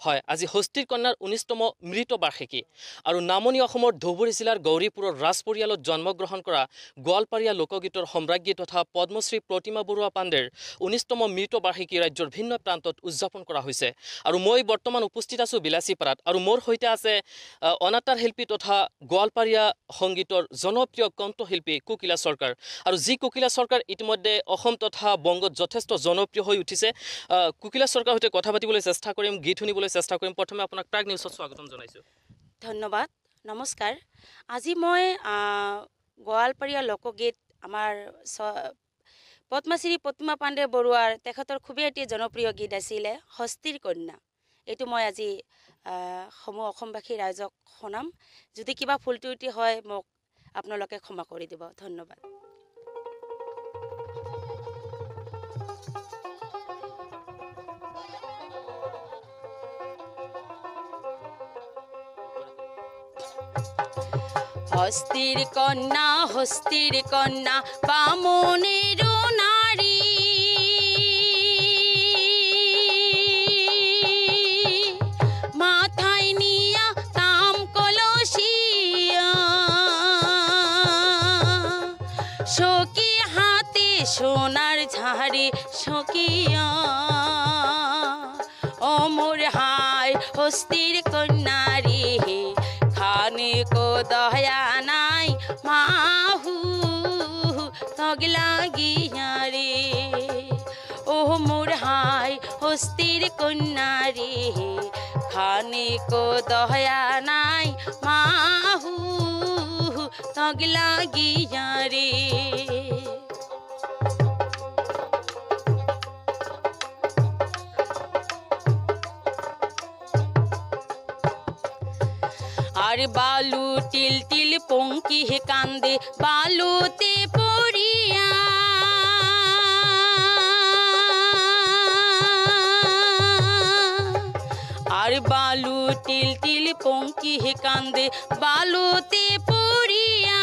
হয় আজি হস্তিৰ কন্যাৰ 19তম মৃত বাৰ্ষিকী আৰু নামনি অসমৰ ধুবুৰী জিলাৰ গৌৰীপুৰৰ ৰাজ পৰিয়ালত জন্মগ্ৰহণ কৰা গোৱালপাৰীয়া লোকগীতৰ সম্ৰাজ্ঞী তথা পদ্মশ্ৰী প্ৰতিমা বৰুৱা পাণ্ডেৰ 19তম মৃত বাৰ্ষিকী ৰাজ্যৰ ভিন্ন প্ৰান্তত উদযাপন কৰা হৈছে আৰু মই বৰ্তমান উপস্থিত আছো বিলাসীপাৰাত আৰু মোৰ সৈতে আছে অনাতাঁৰ শিল্পী তথা গোৱালপাৰীয়া সংগীতৰ জনপ্ৰিয় কণ্ঠশিল্পী কোকিলা সৰকাৰ আৰু যি কোকিলা সৰকাৰ ইতিমধ্যে অসম তথা বংগত যথেষ্ট জনপ্ৰিয় হৈ উঠিছে কোকিলা সৰকাৰৰ সৈতে কথা পাতিবলৈ চেষ্টা কৰিম গীত শুনিবলৈ চেষ্টা কৰিম প্ৰথমে আপোনাক প্ৰাগ নিউজত স্বাগতম জনাইছো ধন্যবাদ নমস্কাৰ আজি মই গোৱালপাৰীয়া লোকগীত আমাৰ পদ্মশ্ৰী প্ৰতিমা পাণ্ডে বৰুৱাৰ তেখেতৰ খুবেই এটি জনপ্ৰিয় গীত আছিলে হস্তিৰ কন্যা এইটো মই আজি সমূহ অসমবাসী ৰাইজক শুনাম যদি কিবা ভুল ত্ৰুটি হয় মোক আপোনালোকে ক্ষমা কৰি দিব ধন্যবাদ হস্তির কন্যা বামুনের নারী মাথায় নিয়া তাম কলসিয়া সখী হাতে সোনার ঝাড়ি সখিয়া অমর হায় হস্তির কন্যারি খানে কো দয়া নাই মাহু তগলা গিয়ারে ও মোর হাই হস্তির কন্যারে খানে কো দয়া নাই মাহু তগলা গিয়ারে আর বালু টিল টিল পঙ্কি কান্দে বালুতে পড়িয়া আর বালু টিল টিল পঙ্কি কান্দে বালুতে পড়িয়া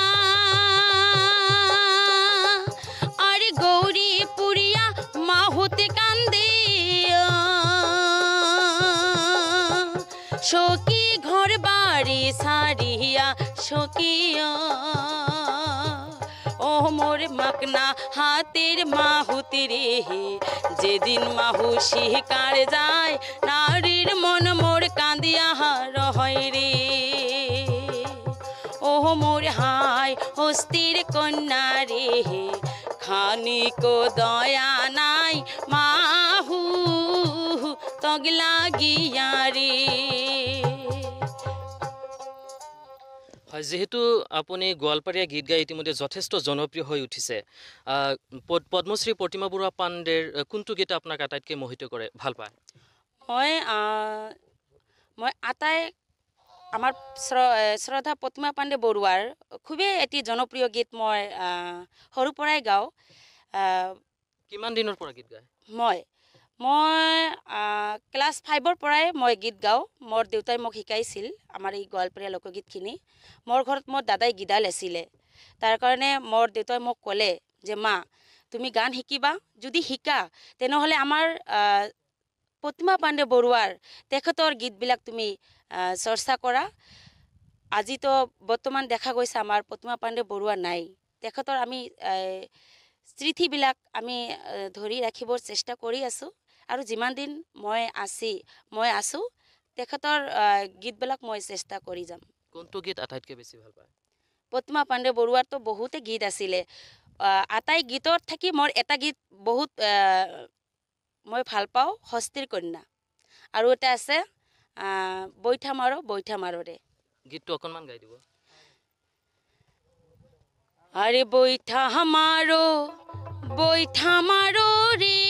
আর গৌরী পুরিয়া মাহুতে কান্দে সখী ঘর বাড়ি সারিয়া সখিয়া ও মোর মাকনা হাতের মাহুতি রে যেদিন মাহু শিকার যায় নারীর মন মোর কাঁদিয়া রহয় রে ও মোর হায় হস্তির কন্যা রে খানিক দয়া নাই মাহু তগলা গিয়া রে হয় যেহেতু আপুনি গোৱালপাৰীয়া গীত গাই ইতিমধ্যে যথেষ্ট জনপ্ৰিয় হৈ উঠিছে পদ্মশ্ৰী প্ৰতিমা বৰুৱা পাণ্ডেৰ কোনটো গীত আপোনাক আটাইতকৈ মোহিত কৰে ভাল পায় মই আটাই আমাৰ শ্ৰদ্ধা প্ৰতিমা পাণ্ডে বৰুৱাৰ খুবেই এটি জনপ্ৰিয় গীত মই সৰুৰ পৰাই গাওঁ কিমান দিনৰ পৰা গীত গায় মই ক্লাছ 5ৰ পৰাই মই গীত গাওঁ মোৰ দেউতাই মোক শিকাইছিল আমাৰ এই গোৱালপাৰীয়া লোকগীতখিনি মোৰ ঘৰত মোৰ দাদাই গীতাল আছিলে তাৰ কাৰণে মোৰ দেউতাই মোক ক'লে যে মা তুমি গান শিকিবা যদি শিকা তেনেহ'লে আমাৰ প্ৰতিমা পাণ্ডে বৰুৱাৰ তেখেতৰ গীতবিলাক তুমি চৰ্চা কৰা আজিতো বৰ্তমান দেখা গৈছে আমাৰ প্ৰতিমা পাণ্ডে বৰুৱা নাই তেখেতৰ আমি স্মৃতিবিলাক আমি ধৰি ৰাখিবৰ চেষ্টা কৰি আছোঁ আৰু যিমান দিন মই আছোঁ তেখেতৰ গীতবিলাক মই চেষ্টা কৰি যাম কোনটো গীত আটাইতকৈ বেছি ভাল পায় প্ৰতিমা পাণ্ডে বৰুৱাৰতো বহুতে গীত আছিলে আটাই গীতৰ থাকি মোৰ এটা গীত বহুত মই ভাল পাওঁ হস্তিৰ কন্যা আৰু এটা আছে বৈঠা মাৰোৰে গীতটো অকণমান গাই দিব আরে বৈঠা মারো রে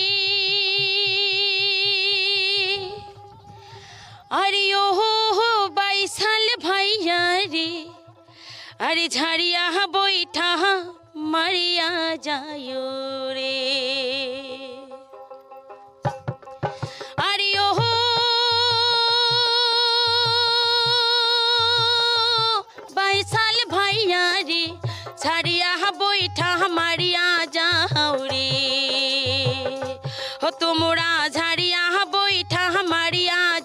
আরে ও বাইসাল ভাইয়া রে আরে ঝাড়িয়া বৈঠা মারিয়া যায় রে আরে ও বাইসাল ভাইয়া রে ছাড়িয়া বৈঠা মারিয়া যাও রে हो तुमरा झाड़िया बैठा मारिया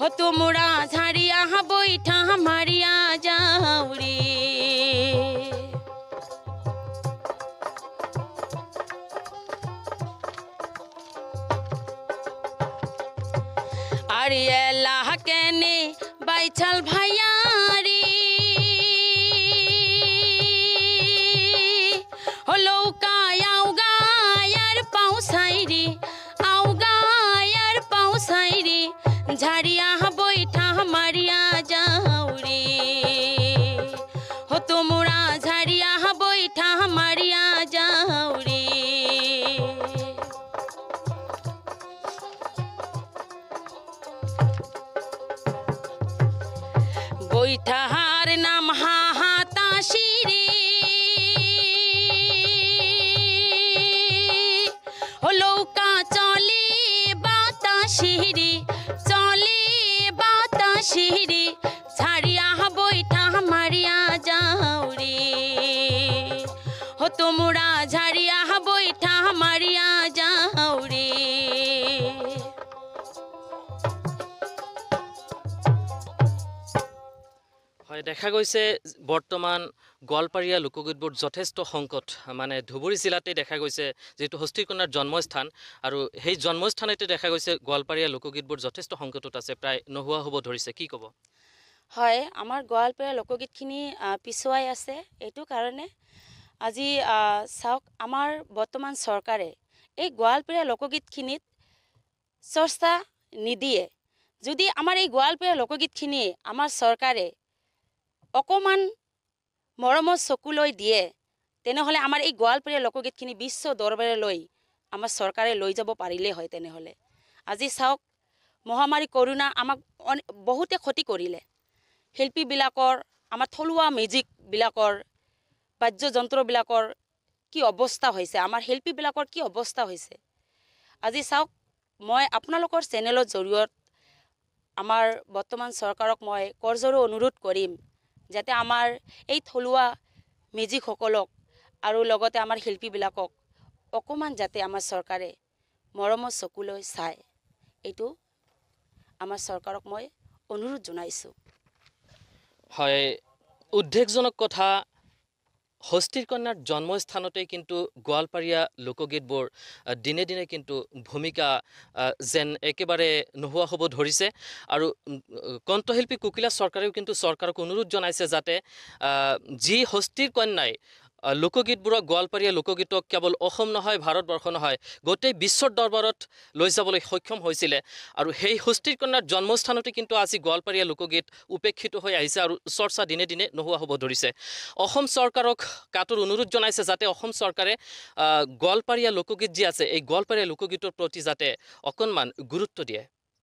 তোমরা ঝাড়িয়া বৈঠা মারিয়া যাওরে আরে এলাহ কেনে বাইছাল ভাইয়ারি হলো কায়াও গায়ার পাউসাইরি আও গায়ার পাউসাইরি ঝাড়িয়া বৈঠা মারিয়া যাওরে তোমরা ঝাড়িয়া বৈঠা মারিয়া যাওরে বৈঠাহার নাম হাতাশিরে লৌকা চলে বাতাসিরে চলে বাতাসিরে ছাড়িয়া বৈঠা মারিয়া যাওরে তোমরা ঝাড়িয়া বৈঠা মারিয়া যাওরে হয় দেখা গৈছে বৰ্তমান গোৱালপাৰীয়া লোকগীতবোৰ যথেষ্ট সংকট মানে ধুবুৰী জিলাতে দেখা গৈছে যেটো হস্তিৰ কন্যাৰ জন্মস্থান আৰু সেই জন্মস্থানতে দেখা গৈছে গোৱালপাৰীয়া লোকগীতবোৰ যথেষ্ট সংকটত আছে প্ৰায় নোহোৱা হ'ব ধৰিছে কি ক'ব হয় আমাৰ গোৱালপাৰীয়া লোকগীতখিনি পিছুৱাই আছে এইটো কাৰণে আজি চাওক আমাৰ বৰ্তমান চৰকাৰে এই গোৱালপাৰীয়া লোকগীতখিনিত চৰ্চা নিদিয়ে যদি আমাৰ এই গোৱালপাৰীয়া লোকগীতখিনি আমাৰ চৰকাৰে অকমান মৰমৰ চকুলৈ দিয়ে তেনেহলে আমাৰ এই গোৱালপাৰীয়া লোকগীতখিনি বিশ্ব দৰবাৰলৈ আমাৰ চৰকাৰে লৈ যাব পাৰিলে হয় তেনেহলে আজি চাওক মহামাৰী কৰোনা আমাক বহুতে ক্ষতি কৰিলে শিল্পীবিলাকৰ আমাৰ থলুৱা মিউজিক বিলাকৰ বাদ্যযন্ত্ৰবিলাকৰ কি অৱস্থা হৈছে আমাৰ শিল্পীবিলাকৰ কি অৱস্থা হৈছে আজি চাওক মই আপোনালোকৰ চেনেলৰ জৰিয়ত আমাৰ বৰ্তমান চৰকাৰক মই কৰজোৰে অনুৰোধ কৰিম যাতে আমাৰ এই থলুৱা মিউজিকসকলক আৰু লগতে আমাৰ শিল্পীবিলাকক অকমান যাতে আমাৰ চৰকাৰে মৰমৰ চকুলৈ চায় এইটো আমাৰ চৰকাৰক মই অনুৰোধ জনাইছো হয় উদ্বেগজনক কথা হস্তিৰ কন্যাৰ জন্মস্থানতে কিন্তু গোৱালপাৰীয়া লোকগীতবোৰ দিনে দিনে কিন্তু ভূমিকা যেন একেবাৰে নোহোৱা হ'ব ধৰিছে আৰু কণ্ঠশিল্পী কুকিলা চৰকাৰেও কিন্তু চৰকাৰক অনুৰোধ জনাইছে যাতে যি হস্তিৰ কন্যাই লোকগীতবোৰক গোৱালপাৰীয়া লোকগীতক কেৱল অসম নহয় ভাৰতবৰ্ষ নহয় গোটেই বিশ্বৰ দৰবাৰত লৈ যাবলৈ সক্ষম হৈছিলে আৰু সেই হস্তিৰ কন্যাৰ জন্মস্থানতে কিন্তু আজি গোৱালপাৰীয়া লোকগীত উপেক্ষিত হৈ আহিছে আৰু চৰ্চা দিনে দিনে নোহোৱা হ'ব ধৰিছে অসম চৰকাৰক কাটৰ অনুৰোধ জনাইছে যাতে অসম চৰকাৰে গোৱালপাৰীয়া লোকগীত যি আছে এই গোৱালপাৰীয়া লোকগীতৰ প্ৰতি যাতে অকণমান গুৰুত্ব দিয়ে